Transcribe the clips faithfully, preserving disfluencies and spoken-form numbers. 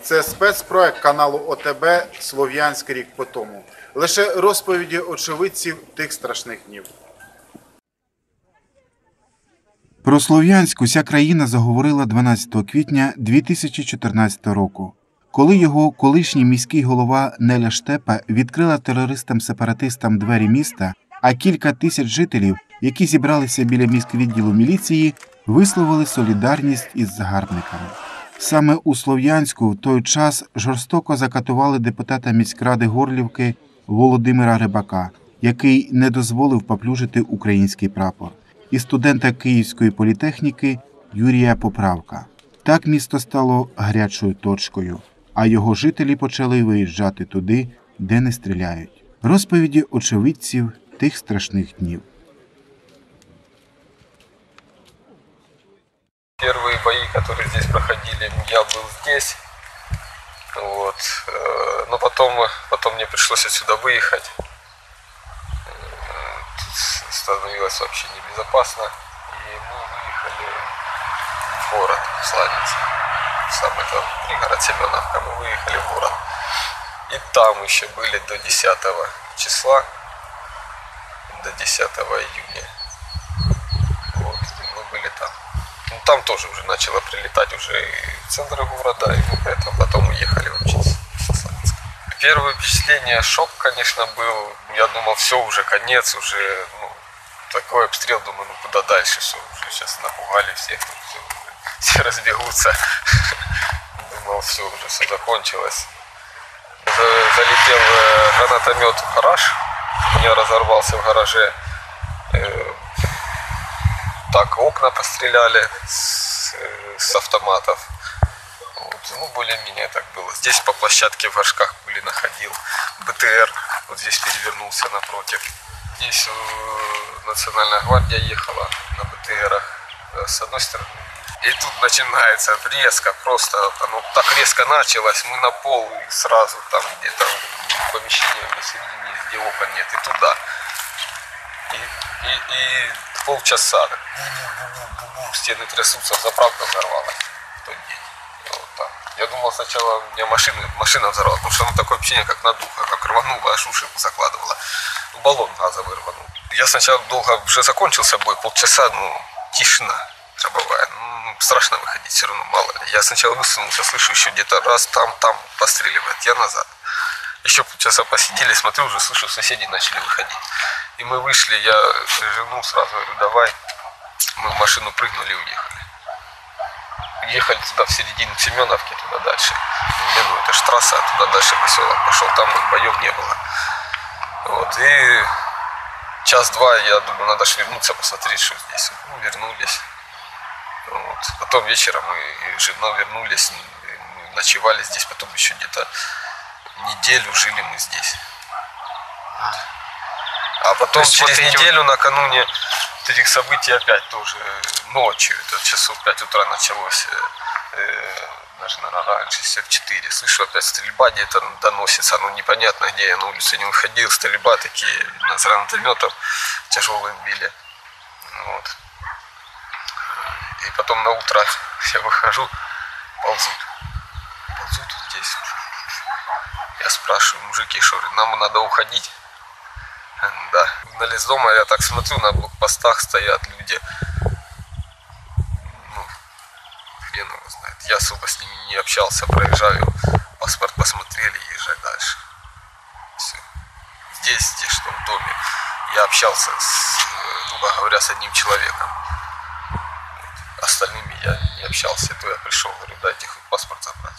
Це спецпроект каналу О Те Бе «Слов'янськ рік по тому». Лише розповіді очевидців тих страшних днів. Про Слов'янськ уся країна заговорила дванадцятого квітня дві тисячі чотирнадцятого року, коли його колишній міський голова Неля Штепа відкрила терористам-сепаратистам двері міста, а кілька тисяч жителів, які зібралися біля міськвідділу міліції, висловили солідарність із загарбниками. Саме у Слов'янську в той час жорстоко закатували депутата міськради Горлівки Володимира Рибака, який не дозволив поплюжити український прапор, і студента Київської політехніки Юрія Поправка. Так місто стало гарячою точкою, а його жителі почали виїжджати туди, де не стріляють. Розповіді очевидців тих страшних днів. Первые бои, которые здесь проходили, я был здесь, вот, но потом, потом мне пришлось отсюда выехать. Тут становилось вообще небезопасно, и мы выехали в город, в Сланец, сам это пригород Семеновка, мы выехали в город. И там еще были до десятого числа, до десятого июня, вот, мы были там. Ну, там тоже уже начало прилетать уже и в центр города, и мы поэтому потом уехали вообще со Славянска. Первое впечатление, шок, конечно, был. Я думал, все, уже конец, уже ну, такой обстрел, думаю, ну куда дальше, все, уже сейчас напугали всех, все, все разбегутся. Думал, все, уже все закончилось. Залетел гранатомет в гараж, у меня разорвался в гараже. Так, окна постреляли с, с автоматов. Вот. Ну, более-менее так было. Здесь по площадке в горшках пули находил. Бэ Тэ Эр вот здесь перевернулся напротив. Здесь э, Национальная гвардия ехала на Бэ Тэ Эрах с одной стороны. И тут начинается резко, просто оно так резко началось. Мы на пол и сразу там где-то в помещении в середине, где окон нет, и туда. И, и, и полчаса стены трясутся, заправка взорвалась в тот день. Вот так. Я думал сначала у меня машина, машина взорвалась, потому что оно такое ощущение, как на духо, как рвануло, аж уши закладывало. Баллон газовый рванул. Я сначала долго, уже закончился бой, полчаса, ну, тишина гробовая. Ну, страшно выходить, все равно мало ли. Я сначала высунулся, слышу еще где-то раз, там, там постреливает, я назад. Еще полчаса посидели, смотрю, уже слышу, соседи начали выходить. И мы вышли, я жену сразу говорю, давай. Мы в машину прыгнули и уехали. Уехали туда, в середину Семеновки, туда дальше. Ну, это ж трасса, а туда дальше поселок пошел, там боев не было. Вот, и час-два, я думаю, надо же вернуться, посмотреть, что здесь. Ну, вернулись. Вот. Потом вечером мы и жена вернулись, мы ночевали здесь, потом еще где-то неделю жили мы здесь. А потом через вот неделю, вот... накануне этих событий опять тоже ночью, это часов пять утра началось, э, даже, наверное, раньше, в четыре. Слышу, опять стрельба где-то доносится, ну непонятно где, я на улицу не выходил, стрельба такие, с гранатометов тяжелые били. Вот. И потом на утро я выхожу, ползут, ползут здесь. Я спрашиваю, мужики, что нам надо уходить? Да. На лес дома я так смотрю, на блокпостах стоят люди. Ну, хрен его знает. Я особо с ними не общался, проезжаю, паспорт посмотрели, езжай дальше. Все. Здесь, здесь что, в доме. Я общался, с, грубо говоря, с одним человеком. Вот. Остальными я не общался. То я пришел, говорю, дайте хоть паспорт забрать.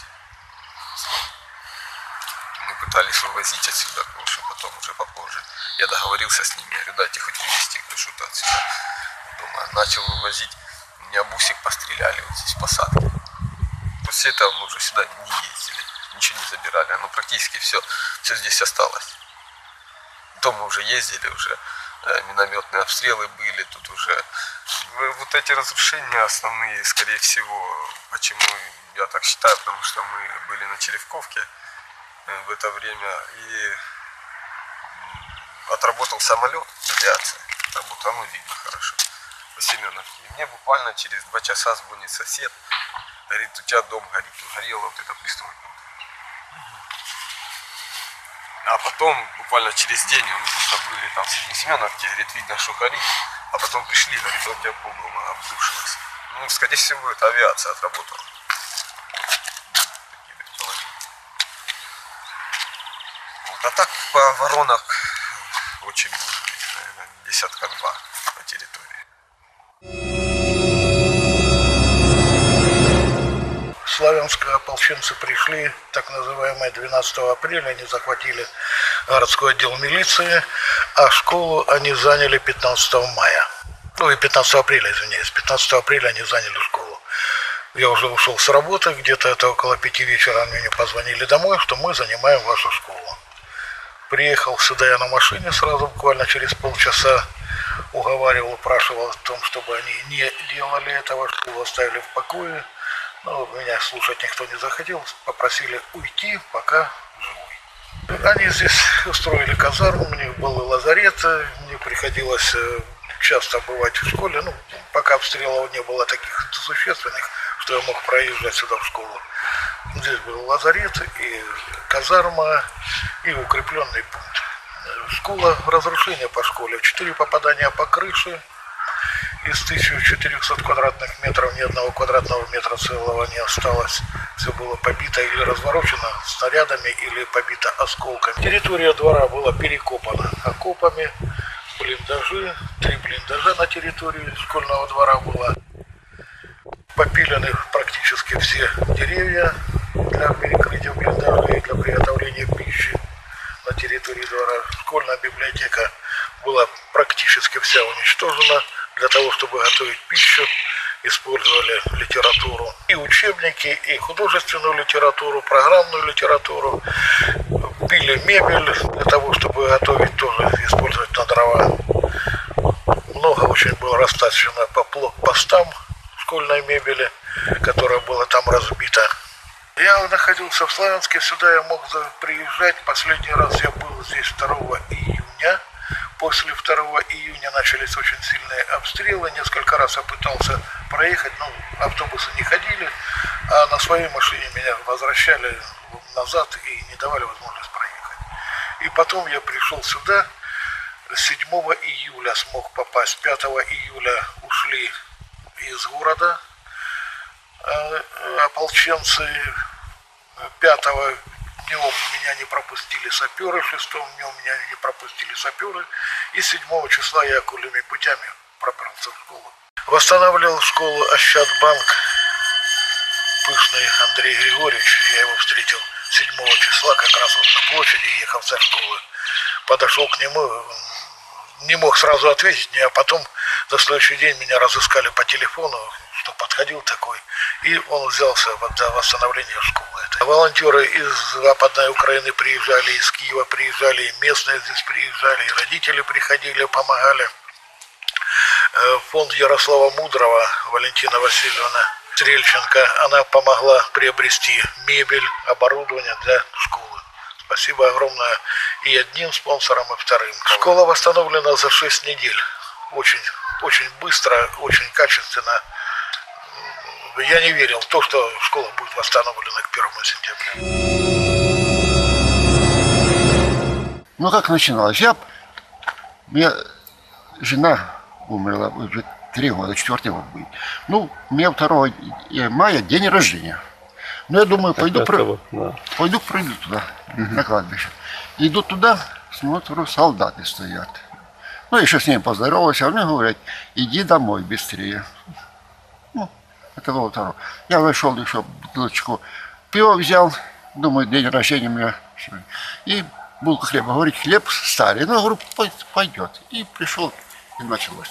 Мы пытались вывозить отсюда, что потом уже попозже. Я договорился с ними, я говорю, дайте хоть вывезти что-то отсюда. Дома. Начал вывозить, меня бусик постреляли вот здесь в посадке. После этого мы уже сюда не ездили, ничего не забирали, оно практически все, все здесь осталось. Потом мы уже ездили, уже э, минометные обстрелы были, тут уже вот эти разрушения основные, скорее всего, почему я так считаю, потому что мы были на Черевковке в это время и отработал самолет, авиация, работал, ну видно хорошо, по Семеновке. И мне буквально через два часа звонит сосед, говорит, у тебя дом горит, горела вот эта пристройка. А потом, буквально через день, мы просто были там в Средней Семеновке, говорит, видно, что горит. А потом пришли, говорит, вот я помню, она обрушилась. Ну, скорее всего, это авиация отработала. Вот. А так по воронок очень много, наверное, десятка два по территории. Славянские ополченцы пришли, так называемые двенадцатого апреля, они захватили городской отдел милиции, а школу они заняли пятнадцатого мая. Ну и пятнадцатого апреля, извиняюсь, пятнадцатого апреля они заняли школу. Я уже ушел с работы, где-то это около пяти вечера мне позвонили домой, что мы занимаем вашу школу. Приехал сюда я на машине сразу, буквально через полчаса, уговаривал, упрашивал о том, чтобы они не делали этого, школу оставили в покое. Но меня слушать никто не захотел, попросили уйти, пока живой. Они здесь устроили казарму, у них был лазарет, мне приходилось часто бывать в школе, ну, пока обстрелов не было таких существенных, что я мог проезжать сюда в школу. Здесь был лазарет и казарма, и укрепленный пункт. Школа, разрушение по школе, четыре попадания по крыше. Из тысячи четырёхсот квадратных метров ни одного квадратного метра целого не осталось. Все было побито или разворочено снарядами, или побито осколками. Территория двора была перекопана окопами, блиндажи, три блиндажа на территории школьного двора было. Попилены практически все деревья для перекрытия блиндажей, для приготовления пищи на территории двора. Школьная библиотека была практически вся уничтожена. Для того, чтобы готовить пищу, использовали литературу. И учебники, и художественную литературу, программную литературу. Пили мебель для того, чтобы готовить, тоже использовать на дрова. Много очень было растащено по блокпостам школьной мебели, которая была там разбита. Я находился в Славянске, сюда я мог приезжать. Последний раз я был здесь второго июня. После второго июня начались очень сильные обстрелы. Несколько раз я пытался проехать, но автобусы не ходили, а на своей машине меня возвращали назад и не давали возможность проехать. И потом я пришел сюда, седьмого июля смог попасть, пятого июля ушли из города ополченцы, пятого днем меня не пропустили саперы, шестого днем меня не пропустили саперы, и седьмого числа я окольными путями пробрался в школу. Восстанавливал школу Ощадбанк Пышный Андрей Григорьевич. Я его встретил седьмого числа, как раз вот на площади, ехал со школы. Подошел к нему, не мог сразу ответить мне, а потом на следующий день меня разыскали по телефону, что подходил такой, и он взялся за восстановление школы. Волонтеры из Западной Украины приезжали, из Киева приезжали, и местные здесь приезжали, и родители приходили, помогали. Фонд Ярослава Мудрого, Валентина Васильевна Стрельченко, она помогла приобрести мебель, оборудование для школы. Спасибо огромное и одним спонсорам, и вторым. Школа восстановлена за шесть недель. Очень, очень быстро, очень качественно. Я не верил в то, что школа будет восстановлена к первому сентября. Ну как начиналось? Я, у меня жена умерла уже три года, четвертый год будет. Ну, у меня второго мая день рождения. Ну, я думаю, пойду, про... да. пойду пройду туда, угу. на кладбище. Иду туда, смотрю, солдаты стоят. Ну, еще с ними поздоровался, а мне говорят, иди домой быстрее. Ну, это было второе. Я зашел еще бутылочку пива взял, думаю, день рождения у меня. И булку хлеба. Говорит, хлеб старый. Ну, я говорю, пойдет. И пришел, и началось.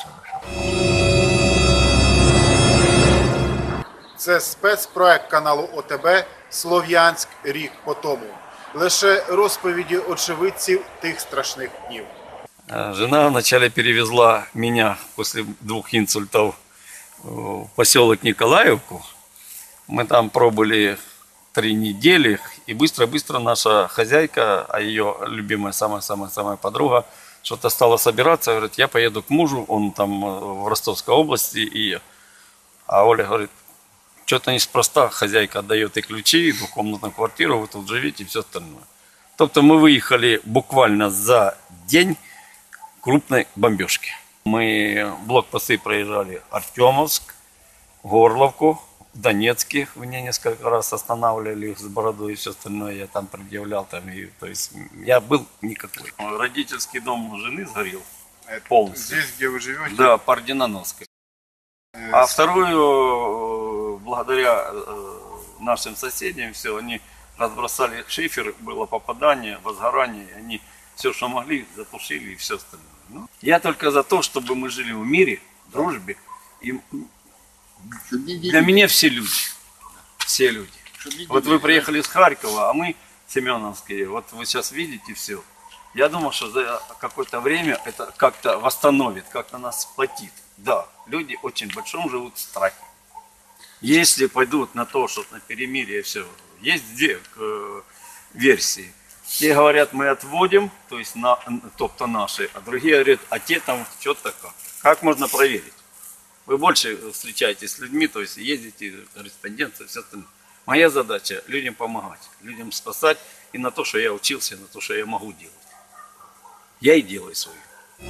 Це спецпроект каналу О Те Бе «Слов'янськ. Рік по тому». Лише розповіді очевидців тих страшних днів. Жена вначале перевезла меня после двух инсультов в поселок Николаевку. Мы там пробыли три недели, и быстро-быстро наша хозяйка, а ее любимая самая-самая-самая подруга, что-то стала собираться, говорит, я поеду к мужу, он там в Ростовской области, и... а Оля говорит, что-то неспроста, хозяйка отдает и ключи, и двухкомнатную квартиру, вы тут живите, и все остальное. Тобто мы выехали буквально за день крупной бомбежки. Мы блокпосты проезжали Артемовск, Горловку, Донецкий. Меня несколько раз останавливали с бородой и все остальное. Я там предъявлял. Там, и, то есть я был никакой. Родительский дом жены сгорел полностью. Здесь, где вы живете? Да, по Орденоновской. А вторую, благодаря нашим соседям, все, они разбросали шифер, было попадание, возгорание, они все, что могли, затушили и все остальное. Ну, я только за то, чтобы мы жили в мире, в дружбе. И для меня все люди. Все люди. Вот вы приехали из Харькова, а мы семеновские. Вот вы сейчас видите все. Я думал, что за какое-то время это как-то восстановит, как-то нас сплотит. Да, люди очень в большом живут в страхе. Если пойдут на то, что на перемирие все, есть две э, версии. Те говорят, мы отводим, то есть на, тобто наши, а другие говорят, а те там что-то как. Как можно проверить? Вы больше встречаетесь с людьми, то есть ездите, корреспонденция, все остальное. Моя задача людям помогать, людям спасать и на то, что я учился, на то, что я могу делать. Я и делаю свое.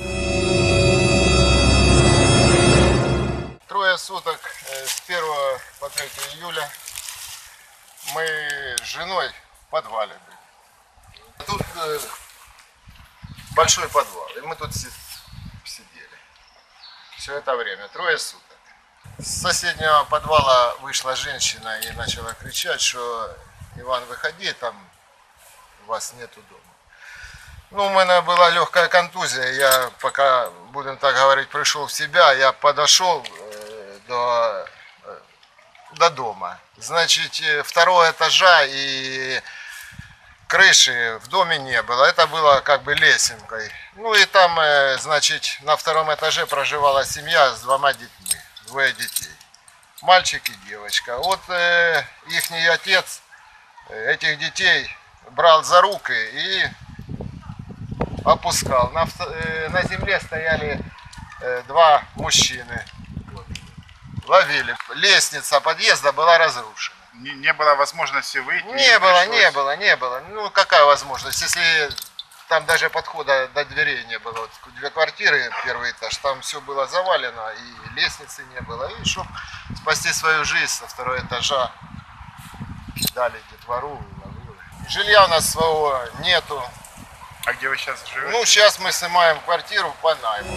Трое суток с первого по третье июля мы с женой в подвале были. Тут э, большой подвал, и мы тут сидели все это время, трое суток. С соседнего подвала вышла женщина и начала кричать, что Иван, выходи, там вас нету дома. Ну, у меня была легкая контузия, я пока, будем так говорить, пришел в себя, я подошел э, до, э, до дома. Значит, второго этажа и крыши в доме не было, это было как бы лесенкой. Ну и там, э, значит, на втором этаже проживала семья с двумя детьми, двое детей, мальчик и девочка. Вот э, ихний отец этих детей брал за руки и опускал. На, э, на земле стояли э, два мужчины, ловили. Лестница подъезда была разрушена. Не, не было возможности выйти? Не было, пришлось... не было, не было. Ну какая возможность, если там даже подхода до дверей не было. Вот две квартиры, первый этаж, там все было завалено, и лестницы не было. И чтобы спасти свою жизнь, со второго этажа кидали детвору. Жилья у нас своего нету. А где вы сейчас живете? Ну, сейчас мы снимаем квартиру по найму.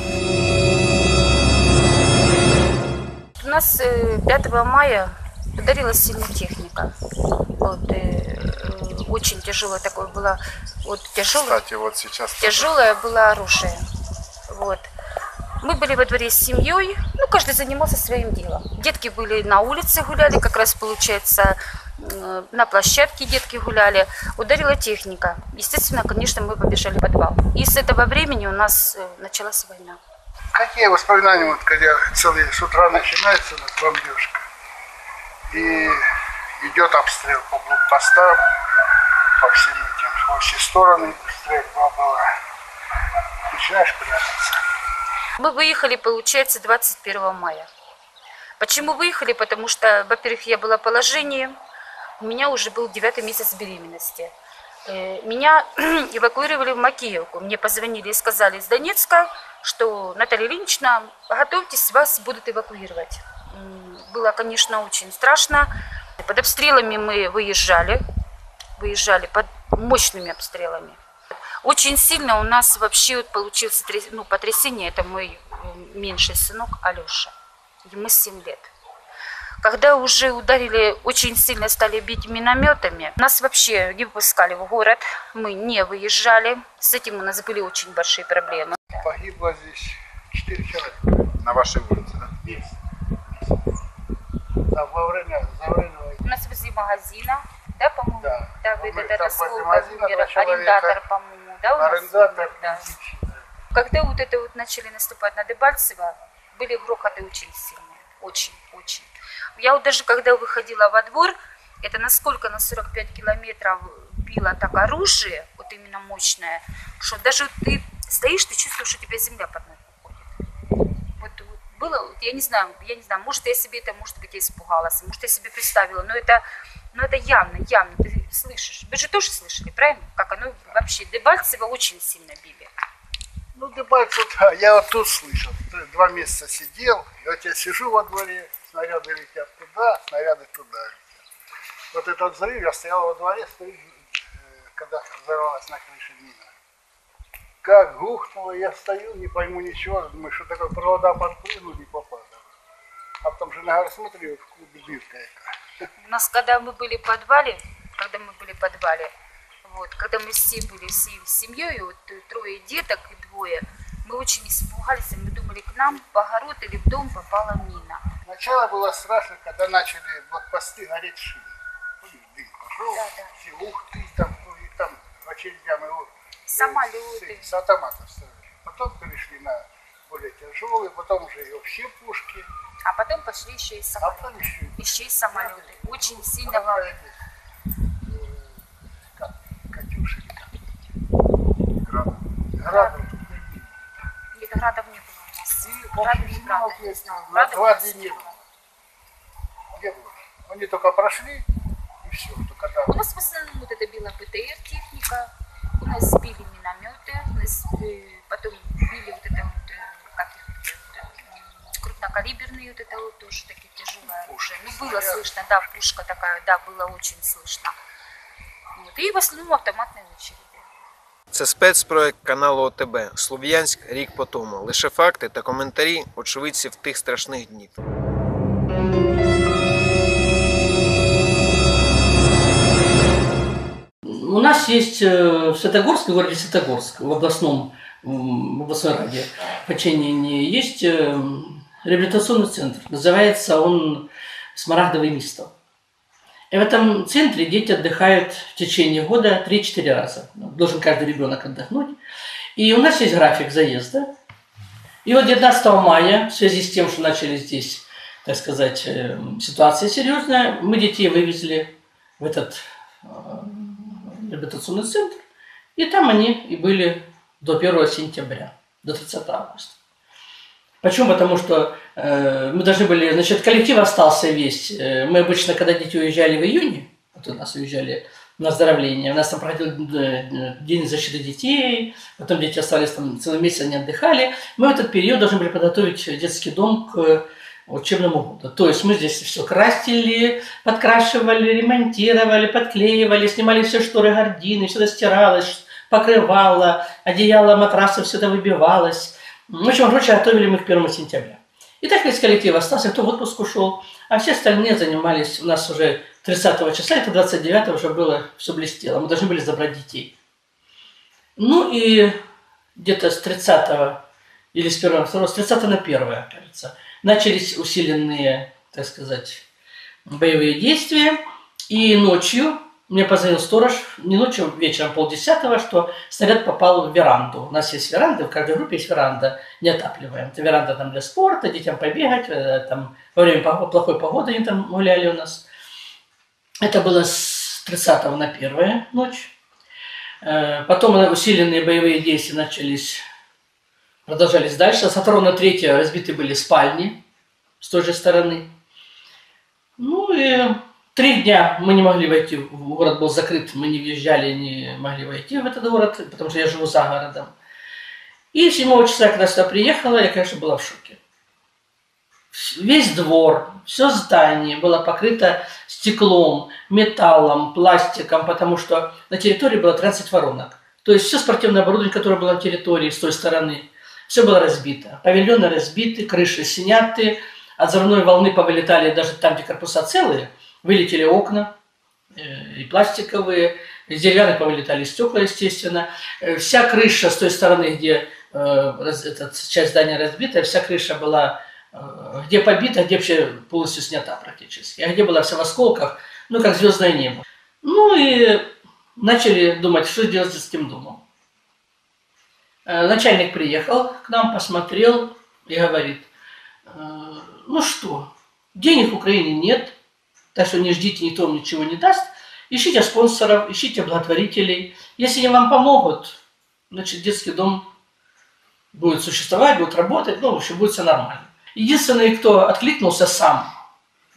У нас пятого мая ударилась сильная техника. Вот, э, очень тяжелое такое было. Вот, тяжелое, Кстати, вот сейчас... тяжелое было оружие. Вот. Мы были во дворе с семьей, ну, каждый занимался своим делом. Детки были на улице, гуляли, как раз, получается, на площадке детки гуляли. Ударила техника. Естественно, конечно, мы побежали в подвал. И с этого времени у нас началась война. Какие воспоминания, вот, когда целый с утра начинается бомбежка, и идет обстрел по блокпостам, по всем этим, во все стороны стрельба была. Начинаешь прятаться. Мы выехали, получается, двадцать первого мая. Почему выехали? Потому что, во-первых, я была в положении, у меня уже был девятый месяц беременности. Меня эвакуировали в Макеевку. Мне позвонили и сказали из Донецка, что Наталья Ильинична, готовьтесь, вас будут эвакуировать. Было, конечно, очень страшно. Под обстрелами мы выезжали, выезжали под мощными обстрелами. Очень сильно у нас вообще вот получилось ну, потрясение. Это мой меньший сынок Алеша. Ему семь лет. Когда уже ударили, очень сильно стали бить минометами, нас вообще не выпускали в город, мы не выезжали. С этим у нас были очень большие проблемы. Погибло здесь четыре человека. На вашей улице, да? Есть. Да, во время, за время... У нас возле магазина, да, по-моему? Да. Да, Мы этот там осколок возле магазина мира, два человека. арендатор, по-моему, да, у нас? Арендатор. Да. Когда вот это вот начали наступать на Дебальцево, были грохоты очень сильные, очень, очень. Я вот даже когда выходила во двор, это насколько на сорок пять километров било так оружие, вот именно мощное, что даже вот ты стоишь, ты чувствуешь, что у тебя земля под ногой уходит. Вот, вот было, вот, я не знаю, я не знаю, может я себе это, может быть, я испугалась, может я себе представила, но это Но это явно, явно, ты слышишь. Вы же тоже слышали, правильно? Как оно вообще, Дебальцево очень сильно били. Ну, Дебальцево, да, я вот тут слышал. Два месяца сидел, и вот я сижу во дворе, снаряды летят туда, снаряды туда летят. Вот этот взрыв, я стоял во дворе, стою, когда взорвалась на крыше мина. Как гухнуло, я стою, не пойму ничего, думаю, что такое, провода подпрыгнул, не попадал. А потом же на смотрю, в клубе дырка яка. У нас, когда мы были в подвале, когда мы были в подвале, вот, когда мы все были всей семьей, вот трое деток и двое, мы очень испугались, мы думали, к нам в огород или в дом попала мина. Сначала было страшно, когда начали блокпосты гореть шины. Дым пошел, Да, да. все, ух ты, там, ну, и там очередям его Самолеты. с, с автоматов ставили. Потом перешли на более тяжелые, потом уже и вообще пушки. А потом пошли еще и А потом самолеты. еще и Еще и самолеты. Очень сильно Ага, горели. эти, э, как, Катюши или как? Градов. Градов. Нет, градов не было у нас. И Град вообще не зима града. вот есть, на Градов у два нас дня не не было. было. Не было. Они только прошли, и все. Только У когда... нас в основном вот это была ПТР техника, у нас сбили минометы, у нас э, потом били вот это вот, э, как их, вот, э, крупнокалиберные, вот это вот тоже такие тяжелые оружия. Ну было слышно, да, пушка такая, да, было очень слышно. Вот. И в основном автоматные очереди. Це спецпроект каналу ОТБ «Слов'янськ. Рік по тому». Лише факти та коментарі очевидців тих страшних днів. У нас есть в Святогорске, в городе Святогорск, в областном, в областной раде подчинении, есть реабилитационный центр. Называется он «Смарагдовый мисто». И в этом центре дети отдыхают в течение года три-четыре раза. Должен каждый ребенок отдохнуть. И у нас есть график заезда. И вот девятнадцатого мая, в связи с тем, что начали здесь, так сказать, ситуация серьезная, мы детей вывезли в этот реабилитационный центр. И там они и были до первого сентября, до тридцатого августа. Почему? Потому что э, мы должны были, значит, коллектив остался весь. Мы обычно, когда дети уезжали в июне, вот у нас уезжали на оздоровление, у нас там проходил день защиты детей, потом дети остались там целый месяц, они отдыхали. Мы в этот период должны были подготовить детский дом к учебному году. То есть мы здесь все красили, подкрашивали, ремонтировали, подклеивали, снимали все шторы, гардины, все это стиралось, покрывало, одеяло, матрасы, все это выбивалось. В общем, короче, готовили мы к первому сентября. И так весь коллектив остался, кто в отпуск ушел, а все остальные занимались. У нас уже тридцатого числа, это двадцать девятого уже было, все блестело. Мы должны были забрать детей. Ну и где-то с тридцатого или с первого, второго, с тридцатого на первое, кажется, начались усиленные, так сказать, боевые действия. И ночью мне позвонил сторож, не ночью, вечером полдесятого, что снаряд попал в веранду. У нас есть веранда, в каждой группе есть веранда, неотапливаемая. Это веранда там для спорта, детям побегать, там, во время плохой погоды они там гуляли у нас. Это было с тридцатого на первую ночь. Потом усиленные боевые действия начались, продолжались дальше. Со второго на третье разбиты были спальни с той же стороны. Ну и три дня мы не могли войти, город был закрыт, мы не въезжали, не могли войти в этот город, потому что я живу за городом. И седьмого числа, когда сюда приехала, я, конечно, была в шоке. Весь двор, все здание было покрыто стеклом, металлом, пластиком, потому что на территории было тринадцать воронок. То есть все спортивное оборудование, которое было на территории с той стороны, все было разбито. Павильоны разбиты, крыши сняты, от взрывной волны повылетали даже там, где корпуса целые, вылетели окна и пластиковые, из деревянных повылетали стекла, естественно. Вся крыша с той стороны, где э, эта часть здания разбита, вся крыша была э, где побита, где вообще полностью снята практически. А где была вся в осколках, ну как звездное небо. Ну и начали думать, что делать с детским домом. Э, начальник приехал к нам, посмотрел и говорит, э, ну что, денег в Украине нет, так что не ждите, никто вам ничего не даст. Ищите спонсоров, ищите благотворителей. Если они вам помогут, значит, детский дом будет существовать, будет работать, ну, в общем, будет все нормально. Единственный, кто откликнулся сам,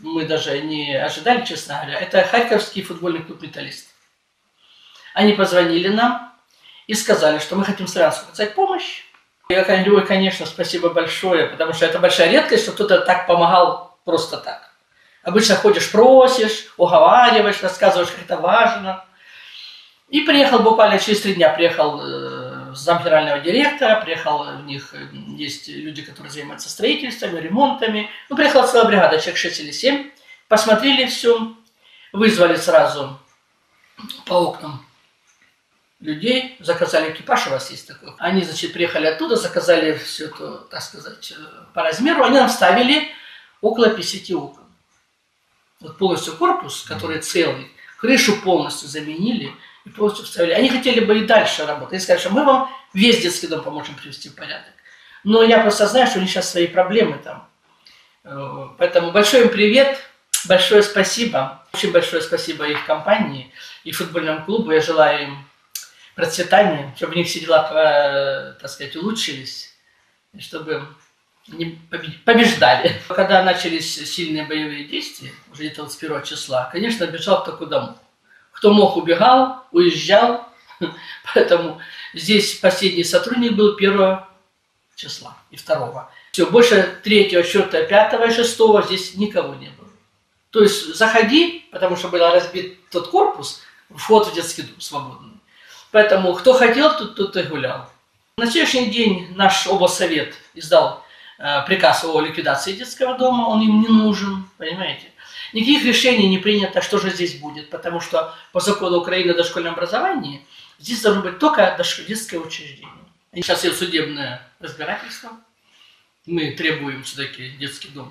мы даже не ожидали, честно говоря, это Харьковский футбольный клуб «Металлист». Они позвонили нам и сказали, что мы хотим Славянску оказать помощь. Я говорю, конечно, спасибо большое, потому что это большая редкость, что кто-то так помогал просто так. Обычно ходишь, просишь, уговариваешь, рассказываешь, как это важно. И приехал буквально через три дня, приехал э, зам генерального директора, приехал, у них есть люди, которые занимаются строительством, ремонтами. Ну, приехала целая бригада, человек шесть или семь, посмотрели все, вызвали сразу по окнам людей, заказали экипаж, у вас есть такой. Они, значит, приехали оттуда, заказали все это, так сказать, по размеру. Они нам ставили около пятидесяти окон. Вот полностью корпус, который целый, крышу полностью заменили и полностью вставили. Они хотели бы и дальше работать. Они сказали, что мы вам весь детский дом поможем привести в порядок. Но я просто знаю, что у них сейчас свои проблемы там. Поэтому большой им привет, большое спасибо. Очень большое спасибо их компании и футбольному клубу. Я желаю им процветания, чтобы у них все дела, так сказать, улучшились, и чтобы они побеждали. Когда начались сильные боевые действия, уже где-то с первого числа, конечно, бежал кто куда мог. Кто мог, убегал, уезжал. Поэтому здесь последний сотрудник был первого числа и второго. Все, больше третьего, четвертого, пятого и шестого здесь никого не было. То есть заходи, потому что был разбит тот корпус, вход в детский дом свободный. Поэтому кто хотел, тот, тот и гулял. На сегодняшний день наш облсовет издал э, приказ о ликвидации детского дома, он им не нужен, понимаете. Никаких решений не принято, что же здесь будет, потому что по закону Украины о дошкольном образовании здесь должно быть только детское учреждение. И сейчас идет судебное разбирательство, мы требуем все-таки детский дом,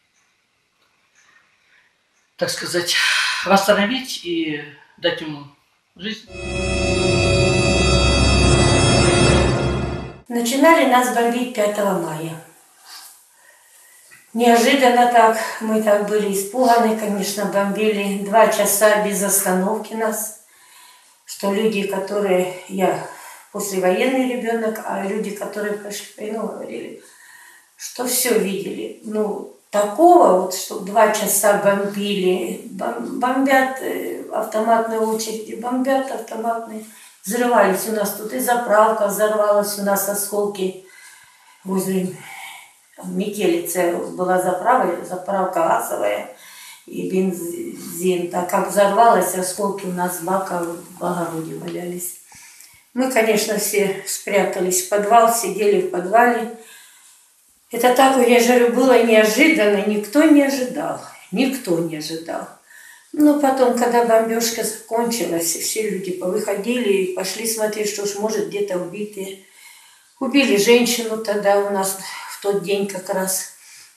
так сказать, восстановить и дать ему жизнь. Начинали нас бомбить пятого мая. Неожиданно так, мы так были испуганы, конечно, бомбили два часа без остановки нас, что люди, которые, я послевоенный ребенок, а люди, которые прошли войну, говорили, что все видели. Ну, такого вот, что два часа бомбили, бомбят автоматные очереди, бомбят автоматные. Взрывались у нас тут и заправка, взорвалась у нас осколки возле Метелицы. Была заправка, заправка газовая и бензин. Так как взорвалась, осколки у нас с бака в огороде валялись. Мы, конечно, все спрятались в подвал, сидели в подвале. Это так, я же говорю, было неожиданно, никто не ожидал, никто не ожидал. Но потом, когда бомбежка закончилась, все люди повыходили и пошли смотреть, что ж, может, где-то убитые. Убили женщину тогда у нас в тот день как раз.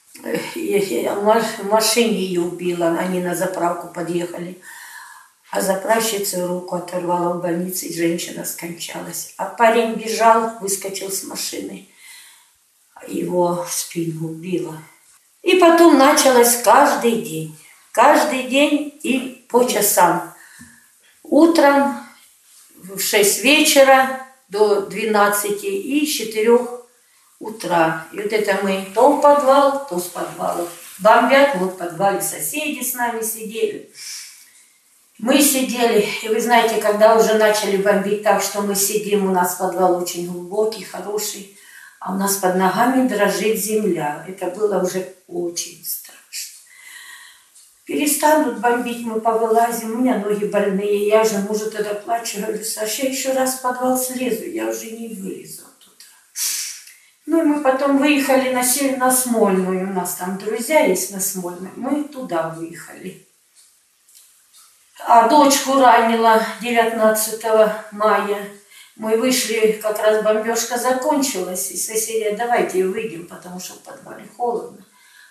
В машине ее убила, они на заправку подъехали. А заправщица руку оторвала в больнице, и женщина скончалась. А парень бежал, выскочил с машины. Его в спину убило. И потом началось каждый день. Каждый день и по часам. Утром в шесть вечера до двенадцати и с четырёх утра. И вот это мы то в подвал, то с подвала. Бомбят, вот в подвале соседи с нами сидели. Мы сидели, и вы знаете, когда уже начали бомбить так, что мы сидим, у нас подвал очень глубокий, хороший, а у нас под ногами дрожит земля. Это было уже очень страшно. Перестанут бомбить, мы повылазим, у меня ноги больные, я же мужу тогда плачу, говорю, Саша, я еще раз в подвал слезу, я уже не вылезу оттуда. Ну и мы потом выехали на, на Смольную, у нас там друзья есть на Смольной, мы туда выехали. А дочку ранила девятнадцатого мая, мы вышли, как раз бомбежка закончилась, и соседи, давайте выйдем, потому что в подвале холодно.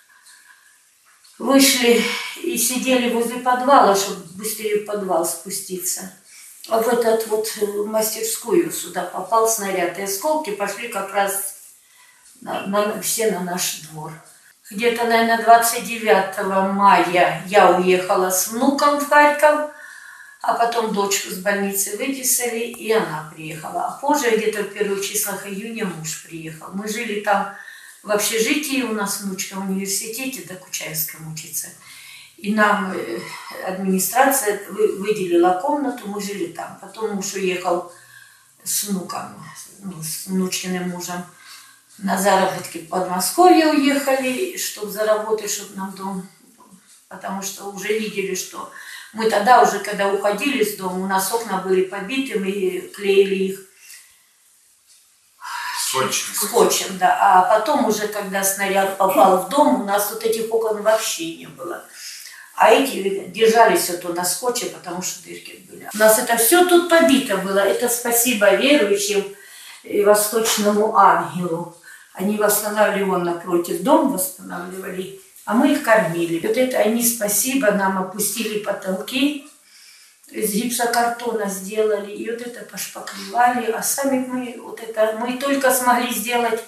Вышли и сидели возле подвала, чтобы быстрее в подвал спуститься. А в этот вот мастерскую сюда попал снаряд. И осколки пошли как раз на, на, все на наш двор. Где-то, наверное, двадцать девятого мая я уехала с внуком в Харьков, а потом дочку с больницы выписали, и она приехала. А позже, где-то в первых числах июня, муж приехал. Мы жили там в общежитии, у нас внучка в университете, до Кучаевском учится. И нам администрация выделила комнату, мы жили там. Потом муж уехал с внуком, ну, с внучкиным мужем на заработки в Подмосковье уехали, чтобы заработать, чтобы нам дом. Потому что уже видели, что мы тогда уже, когда уходили с дома, у нас окна были побиты, мы клеили их Скотчем. скотчем, да. А потом уже, когда снаряд попал в дом, у нас вот этих окон вообще не было. А эти держались вот на скотче, потому что дырки были. У нас это все тут побито было. Это спасибо верующим и Восточному Ангелу. Они восстанавливали, вон напротив дом восстанавливали, а мы их кормили. Вот это они, спасибо, нам опустили потолки, из гипсокартона сделали, и вот это пошпаклевали, а сами мы, вот это, мы только смогли сделать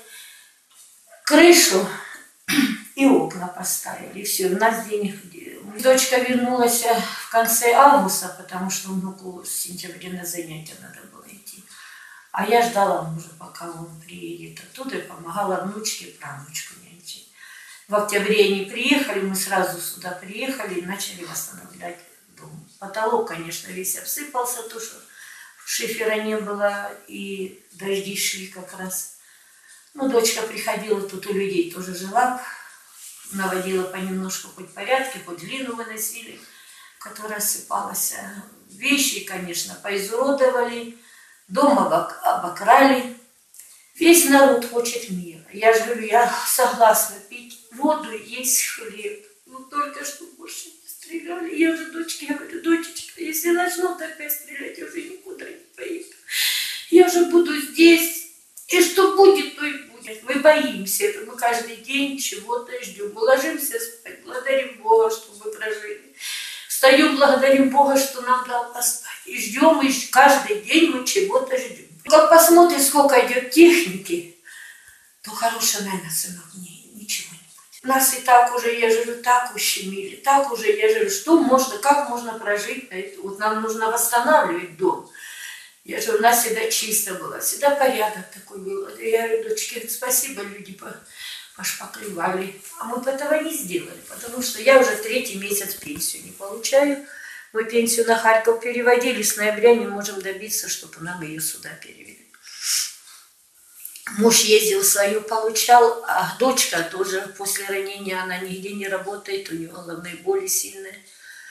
крышу и окна поставили, все, у нас денег. Дочка вернулась в конце августа, потому что внуку в сентябре на занятия надо было идти. А я ждала мужа, пока он приедет оттуда, и помогала внучке и правнучку нянчить. В октябре они приехали, мы сразу сюда приехали и начали восстанавливать дом. Потолок, конечно, весь обсыпался, то, что шифера не было, и дожди шли как раз. Ну, дочка приходила, тут у людей тоже жила, наводила понемножку хоть порядки, хоть глину выносили, которая осыпалась. Вещи, конечно, поизуродовали, дом обокрали. Весь народ хочет мира. Я же говорю, я согласна пить воду, есть хлеб. Ну, только что больше не стреляли. Я же дочке говорю, дочечка, если начнут опять стрелять, я уже никуда не поеду. Я же буду здесь, и что будет, то и будет. Мы боимся, это мы каждый день чего-то ждем. Мы ложимся спать, благодарим Бога, что мы прожили. Встаем, благодарим Бога, что нам дал поспать. И ждем, и каждый день мы чего-то ждем. Как посмотрим, сколько идет техники, то хорошая, наверное, сынок, не, ничего не будет. Нас и так уже, я говорю, так ущемили, так уже, я говорю, что можно, как можно прожить на это? Вот нам нужно восстанавливать дом. Я же, у нас всегда чисто было, всегда порядок такой был. Я говорю, дочке, спасибо, люди пошпаклевали. А мы этого не сделали, потому что я уже третий месяц пенсию не получаю. Мы пенсию на Харьков переводили, с ноября не можем добиться, чтобы нам ее сюда перевели. Муж ездил свою, получал, а дочка тоже после ранения, она нигде не работает, у нее головные боли сильные.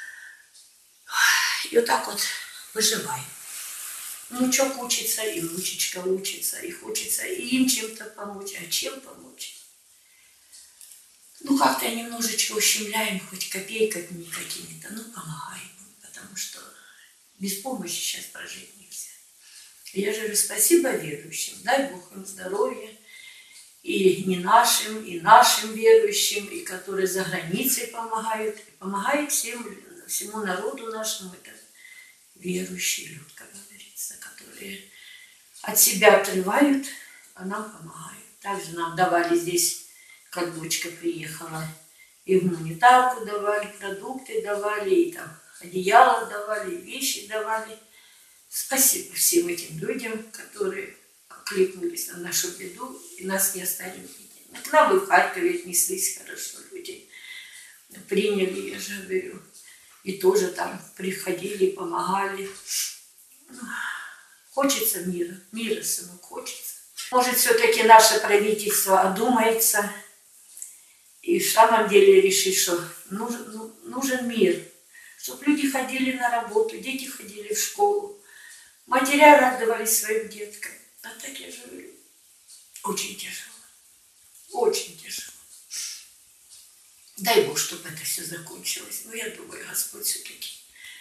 И вот так вот выживаем. Внучок учится, и внучечка учится, и хочется и им чем-то помочь. А чем помочь? Ну, как-то немножечко ущемляем, хоть копейками какими-то, ну, помогаем. Потому что без помощи сейчас прожить нельзя. Я же говорю, спасибо верующим, дай Бог им здоровья. И не нашим, и нашим верующим, и которые за границей помогают. И помогает всем, всему народу нашему. Это верующие люди, как говорится, которые от себя отрывают, а нам помогают. Также нам давали здесь, как дочка приехала, и гуманитарку давали, продукты давали, и там одеяло давали, вещи давали. Спасибо всем этим людям, которые откликнулись на нашу беду и нас не оставили. К нам и в Харькове отнеслись хорошо, люди приняли, я же говорю, и тоже там приходили, помогали. Хочется мира, мира, сынок, хочется. Может, все-таки наше правительство одумается и в самом деле решит, что нужен, нужен мир. Чтобы люди ходили на работу, дети ходили в школу, матеря радовались своим деткам. А так я же говорю, очень тяжело, очень тяжело. Дай Бог, чтобы это все закончилось. Но я думаю, Господь все-таки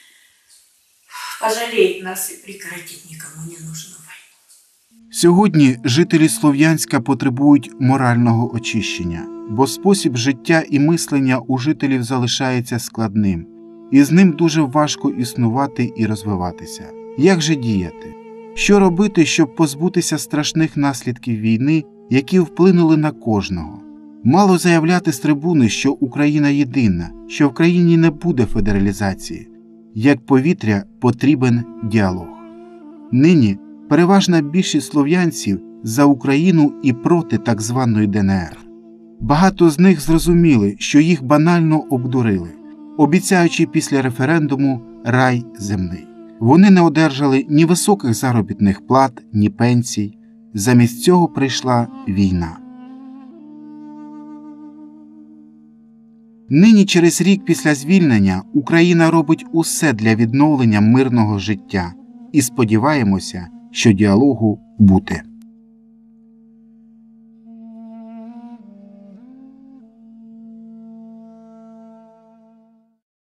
пожалеет нас і прекратить нікому не нужну війну. Сьогодні жителі Слов'янська потребують морального очищення, бо спосіб життя і мислення у жителів залишається складним, і з ним дуже важко існувати і розвиватися. Як же діяти? Що робити, щоб позбутися страшних наслідків війни, які вплинули на кожного? Мало заявляти з трибуни, що Україна єдина, що в країні не буде федералізації. Як повітря, потрібен діалог. Нині переважна більшість слов'янців за Україну і проти так званої ДНР. Багато з них зрозуміли, що їх банально обдурили. обіцяючи після референдуму рай земний. Вони не одержали ні високих заробітних плат, ні пенсій. Замість цього прийшла війна. Нині, через рік після звільнення, Україна робить усе для відновлення мирного життя. І сподіваємося, що діалогу бути.